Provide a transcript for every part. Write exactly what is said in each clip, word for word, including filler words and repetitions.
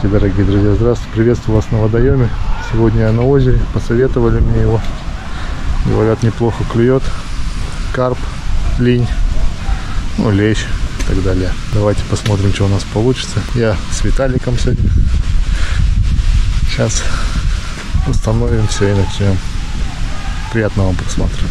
Здравствуйте, дорогие друзья, здравствуйте, приветствую вас на водоеме. Сегодня я на озере, посоветовали мне его. Говорят, неплохо клюет. Карп, линь, ну, лещ и так далее. Давайте посмотрим, что у нас получится. Я с Виталиком сегодня. Сейчас установим все и начнем. Приятного просмотра.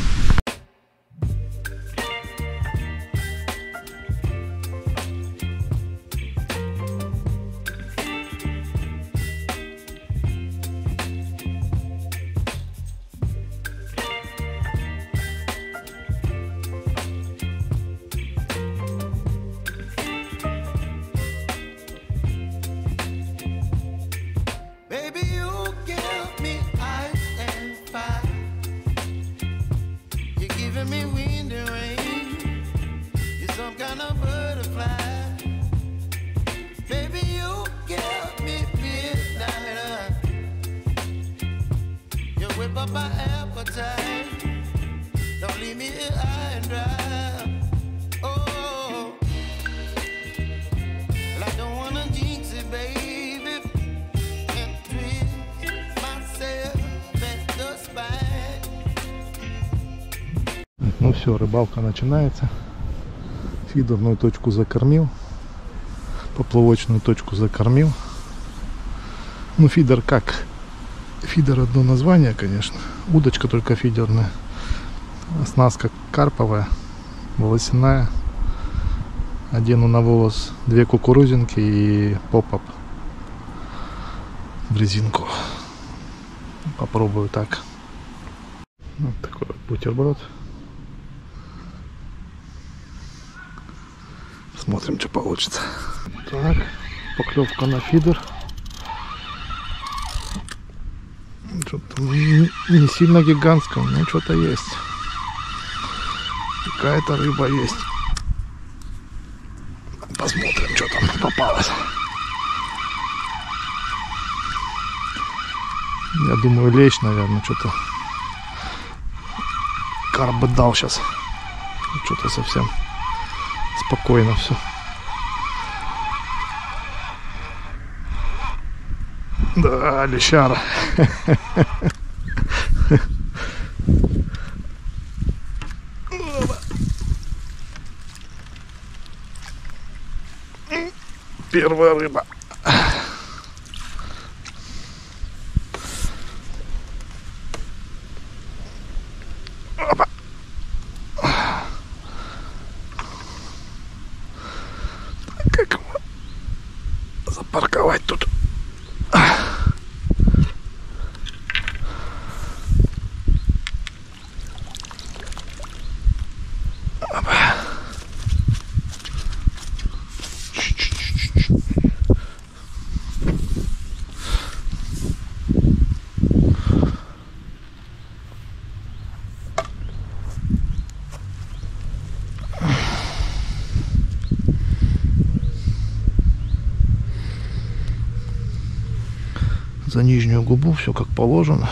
Me wind and rain, you're some kind of butterfly. Baby, you give me midnight. You whip up my appetite. Don't leave me here high and dry. Oh, well, I don't wanna jinx it, baby, and twist myself at the spine. Ну все, рыбалка начинается. Фидерную точку закормил, поплавочную точку закормил. Ну, фидер как? Фидер одно название, конечно. Удочка только фидерная. Оснастка карповая, волосяная. Одену на волос две кукурузинки и поп-ап в резинку. Попробую так. Вот такой вот бутерброд. Смотрим, что получится. Так, поклевка на фидер. Что-то не, не сильно гигантская, но что-то есть. Какая-то рыба есть. Посмотрим, что там попалось. Я думаю, лещ, наверное, что-то. Карп бы дал сейчас. Что-то совсем спокойно все. Да, лещара. Первая рыба. Опа. Как его запарковать тут? За нижнюю губу все как положено.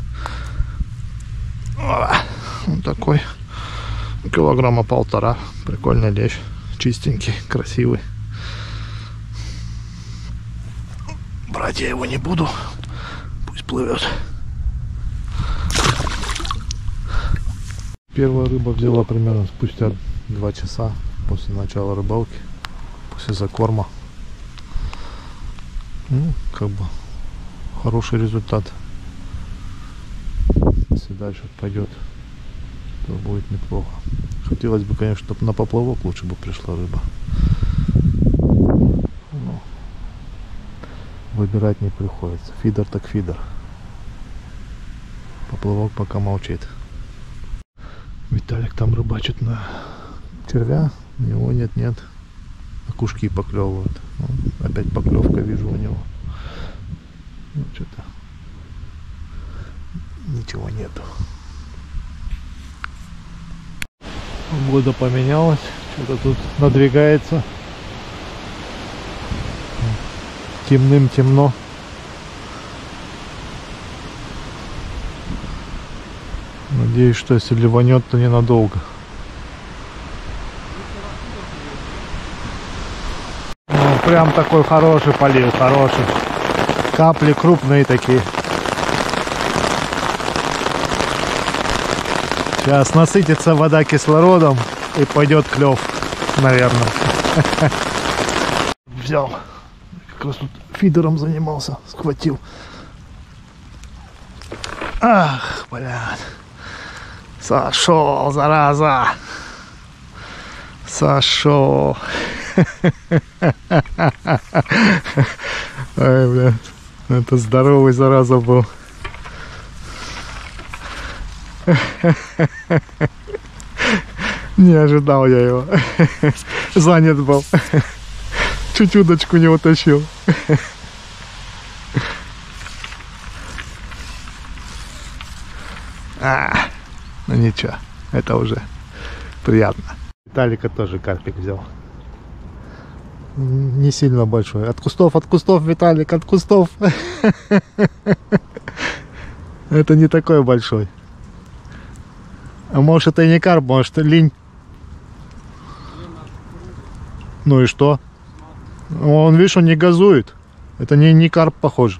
Вот такой килограмма полтора. Прикольный лещ, чистенький, красивый. Брать я его не буду, пусть плывет. Первая рыба взяла примерно спустя два часа после начала рыбалки, после закорма. Ну, как бы хороший результат. Если дальше пойдет, то будет неплохо. Хотелось бы, конечно, чтобы на поплавок лучше бы пришла рыба. Но выбирать не приходится. Фидер так фидер. Поплавок пока молчит. Виталик там рыбачит на червя. У него нет-нет. Окушки поклевывают. Ну, опять поклевка вижу у него. Ну, что-то ничего нету. Погода поменялась, что-то тут надвигается. Темным темно. Надеюсь, что если ливанет, то ненадолго. прям такой хороший полив, хороший. Капли крупные такие. Сейчас насытится вода кислородом и пойдет клев, наверное. Взял. Как раз тут фидером занимался, схватил. Ах, блядь. Сошел, зараза. Сошел. Ай, блядь. Это здоровый, зараза, был. Не ожидал я его. Занят был. Чуть удочку не утащил. А, ну ничего, это уже приятно. Виталика тоже карпик взял. Не сильно большой. От кустов, от кустов, Виталик, от кустов. Это не такой большой. А может, это и не карп, может, линь. Ну и что? Он, видишь, он не газует. Это не, не карп похож.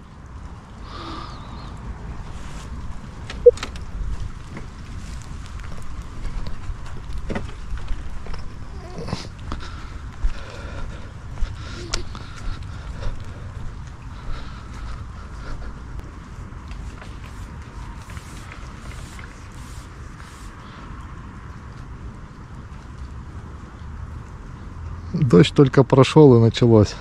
Дождь только прошел и началось.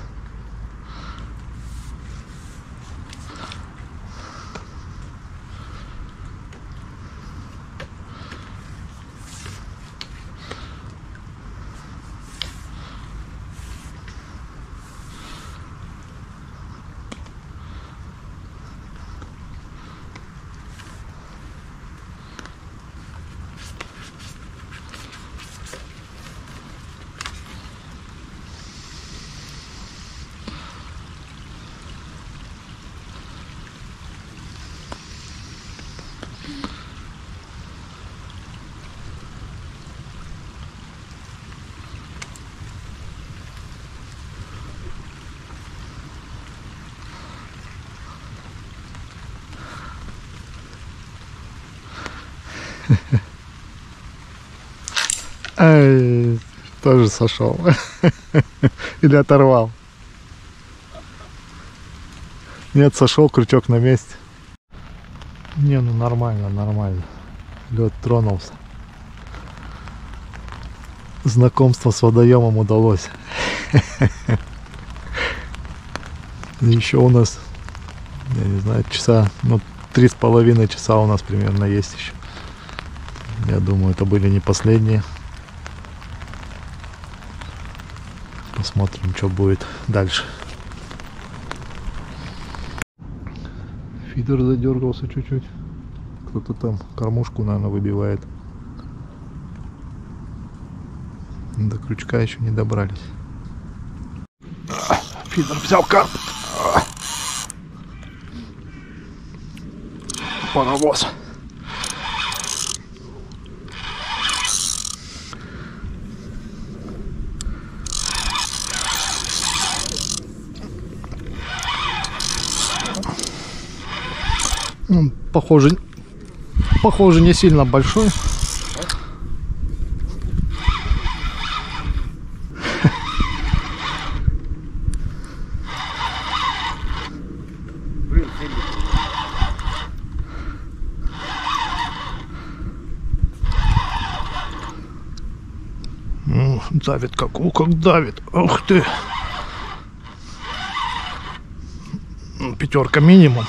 Ай, тоже сошел. Или оторвал. Нет, сошел, крючок на месте. Не, ну нормально, нормально. Лед тронулся. Знакомство с водоемом удалось. Еще у нас, я не знаю, часа, ну, три с половиной часа у нас примерно есть еще. Я думаю, это были не последние. Посмотрим, что будет дальше. Фидер задергался чуть-чуть. Кто-то там кормушку, наверное, выбивает. До крючка еще не добрались. Фидер взял карп. Паровоз. Он, похоже, похоже, не сильно большой. Ну, давит как, о, как давит. Ух ты. Пятерка минимум.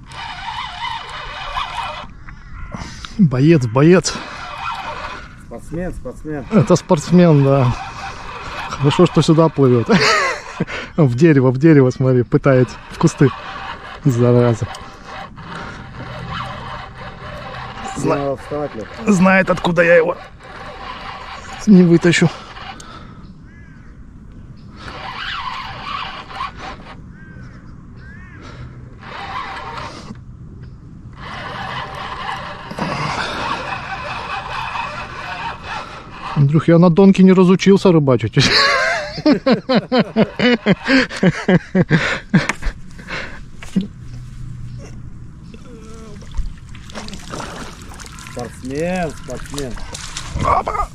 Боец, боец. Спортсмен, спортсмен. Это спортсмен, да. Хорошо, что сюда плывет. В дерево, в дерево, смотри, пытается. В кусты. Зараза. Зна... Вставать, Лёх. Знает, откуда я его не вытащу. Андрюх, я на донке не разучился рыбачить. Спортсмен, спортсмен. Опа.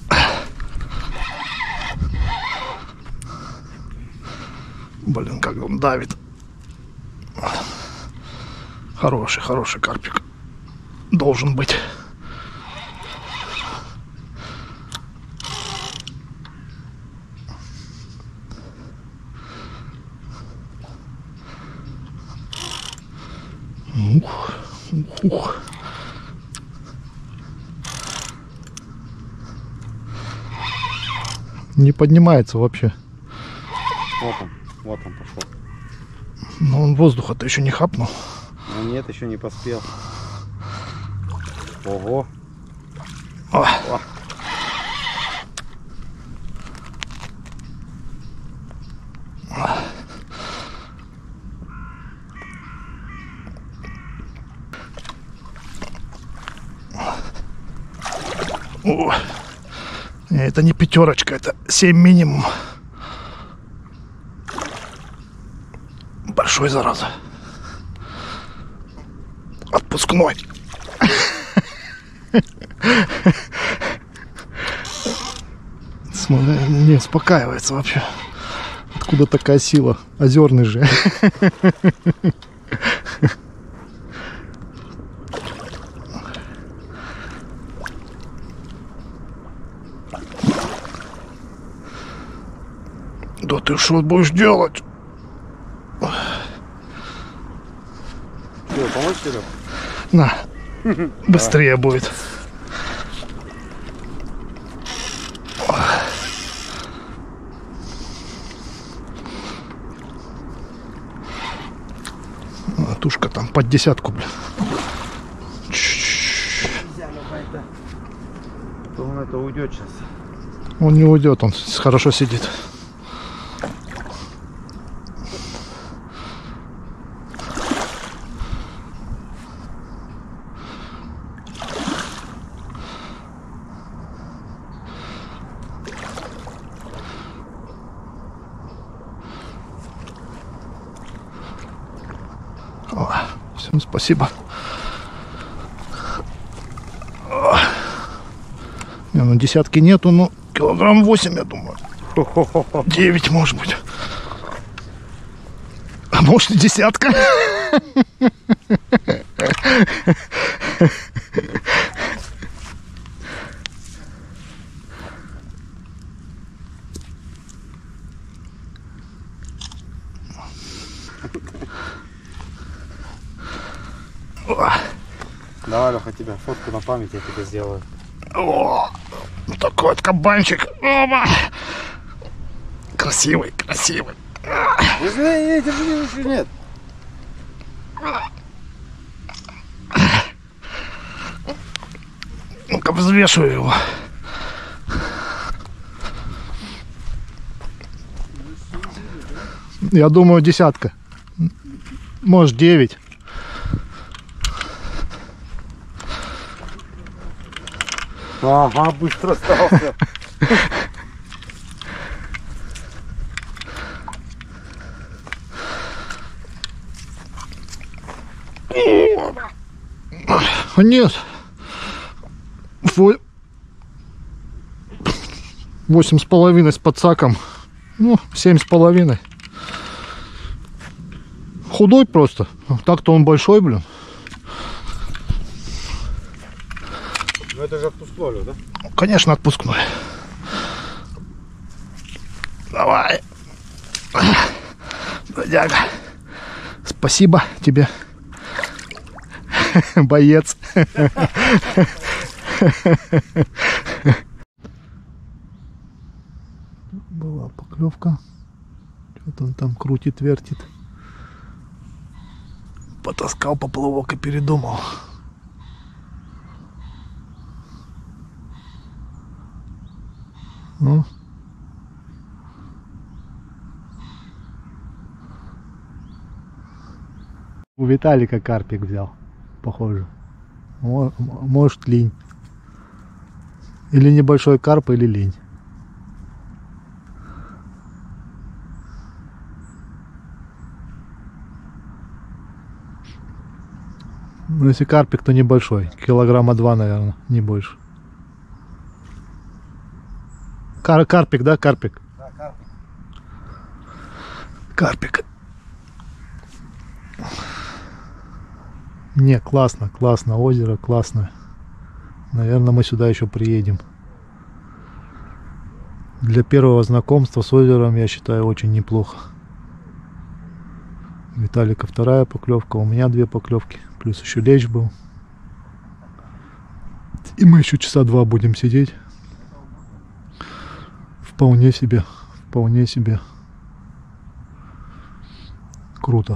Блин, как он давит. Хороший, хороший карпик. Должен быть. Ух, ух. Не поднимается вообще. Вот он, вот он пошел. Но он воздуха-то еще не хапнул. Ну нет, еще не поспел. Ого. О. О. О. Это не пятерочка, это семь минимум. Большой, зараза. Отпускной. Смотри, не успокаивается вообще. Откуда такая сила? Озерный же. Да ты что будешь делать? Что, помочь тебе? На, быстрее будет. А, тушка там под десятку, блин. То он это уйдет сейчас. Он не уйдет, он хорошо сидит. О, всем спасибо. О. Не, ну десятки нету, но килограмм восемь, я думаю. Девять, может быть. А может и десятка. Давай, Леха, тебе фотку на память я тебе сделаю. О, такой вот кабанчик. Оба. Красивый, красивый. Держи, держи, еще нет. Ну-ка, взвешиваю его. Я думаю, десятка. Может, девять. Ага, быстро остался. Нет. Восемь с половиной с подсаком. Ну, семь с половиной. Худой просто. Так-то он большой, блин. Ну это же отпускной, да? Конечно, отпускной. Давай. Бродяга. Спасибо тебе. Боец. Была поклевка. Что-то он там крутит, вертит. Потаскал поплавок и передумал. Ну. У Виталика карпик взял, похоже. Может, линь. Или небольшой карп, или линь. Ну, если карпик, то небольшой. Килограмма два, наверное, не больше. Кар карпик, да, карпик? Да, карпик. Карпик. Не, классно, классно. Озеро классное. Наверное, мы сюда еще приедем. Для первого знакомства с озером, я считаю, очень неплохо. У Виталика вторая поклевка, у меня две поклевки. Плюс еще лещ был. И мы еще часа два будем сидеть. Вполне себе, вполне себе. Круто.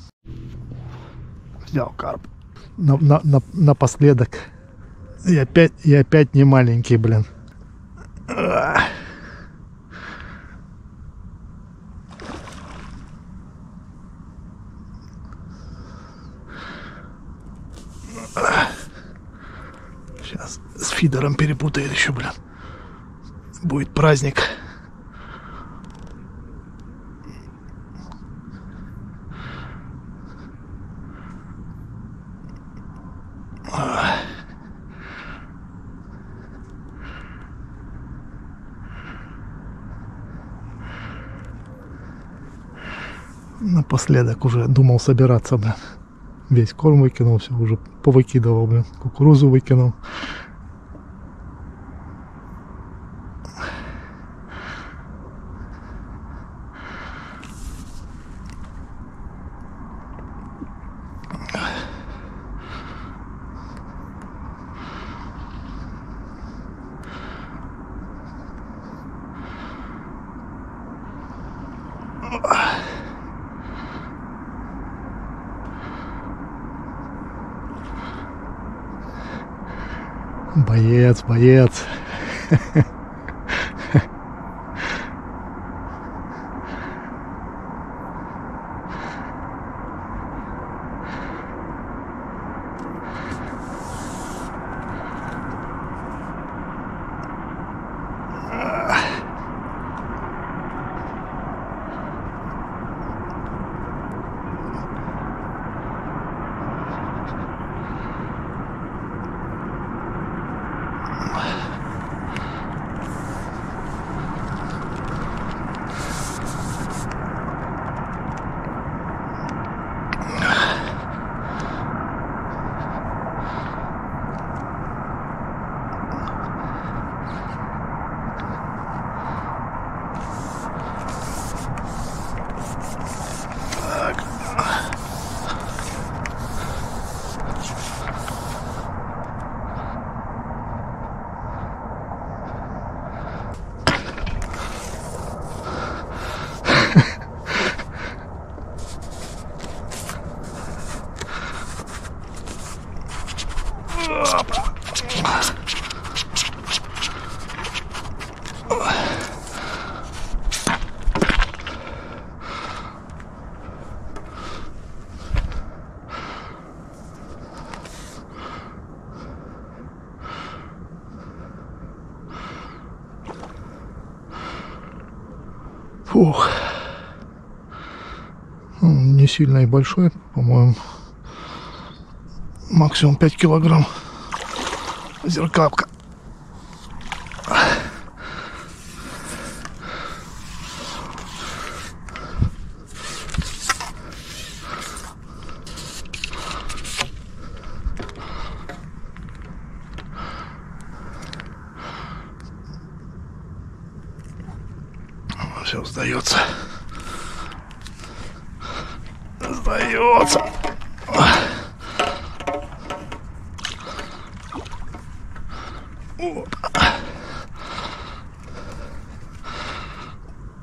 Взял карп. На, на, на, напоследок. И опять, и опять не маленький, блин. Сейчас с фидером перепутает еще, блин. Будет праздник. Напоследок уже думал собираться, блин. Весь корм выкинул, все уже повыкидывал, блин. Кукурузу выкинул. Боец, боец. Фух. Он не сильно и большой, по-моему. Максимум пять килограмм. Зеркапка. Все сдается. Сдается. Вот.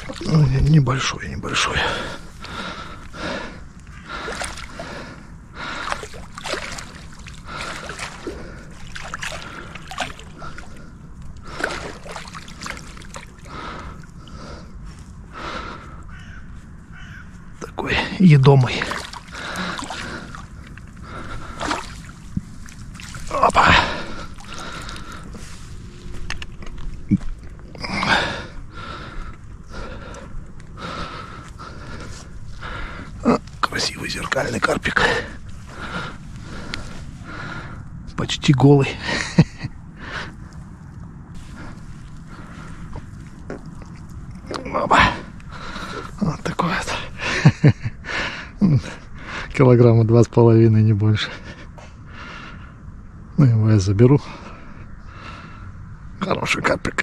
Небольшой, небольшой. Такой едомый. Опа. Красивый зеркальный карпик. Почти голый. Опа. Вот такой вот. Килограмма два с половиной, не больше. Ну, его я заберу. Хороший карпик.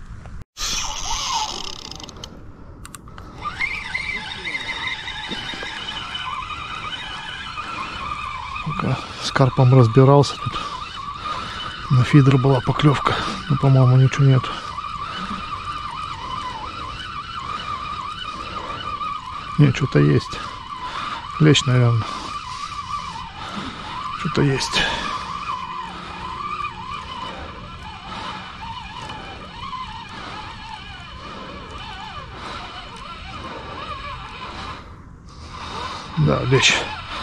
Пока с карпом разбирался, тут на фидер была поклевка, но, по-моему, ничего нет. Не, что-то есть. Лещ, наверное. Что-то есть. Да, лещ.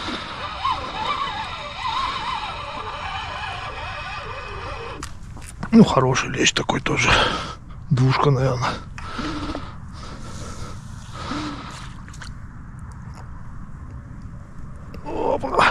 Ну, хороший лещ такой тоже. Двушка, наверное. Опа.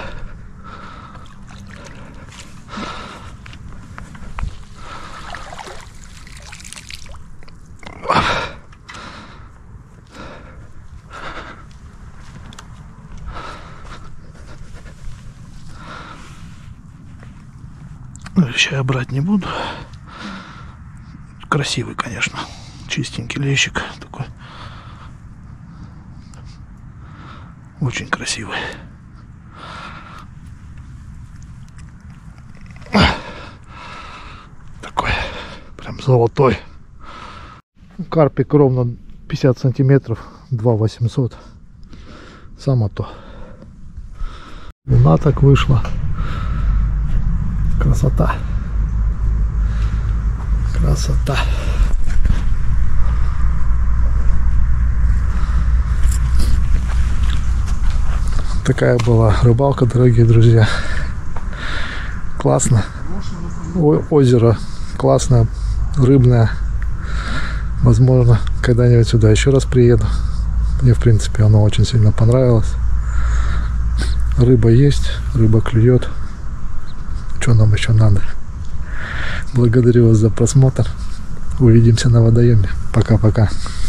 Леща я брать не буду. Красивый, конечно. Чистенький лещик такой. Очень красивый. Такой прям золотой. Карпик ровно пятьдесят сантиметров, два восемьсот. Само то. Луна так вышла. Красота. Красота. Такая была рыбалка, дорогие друзья. Классно. О- озеро классное, рыбное. Возможно, когда-нибудь сюда еще раз приеду. Мне, в принципе, оно очень сильно понравилось. Рыба есть, рыба клюет. Что нам еще надо? Благодарю вас за просмотр. Увидимся на водоеме. Пока-пока.